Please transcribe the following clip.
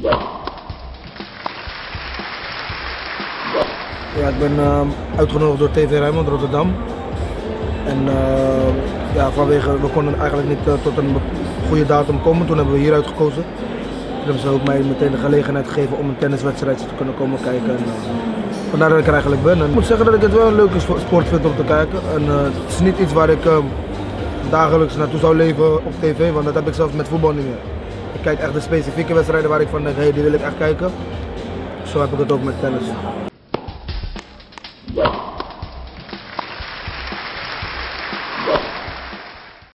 Ja, ik ben uitgenodigd door TV Rijnmond Rotterdam. En ja, we konden eigenlijk niet tot een goede datum komen. Toen hebben we hieruit gekozen. Toen hebben ze ook mij meteen de gelegenheid gegeven om een tenniswedstrijd te kunnen komen kijken. En, vandaar dat ik er eigenlijk ben. En ik moet zeggen dat ik het wel een leuke sport vind om te kijken. En, het is niet iets waar ik dagelijks naartoe zou leven op tv, want dat heb ik zelfs met voetbal niet meer. Ik kijk echt de specifieke wedstrijden waar ik van denk, hey, die wil ik echt kijken. Zo heb ik het ook met tennis.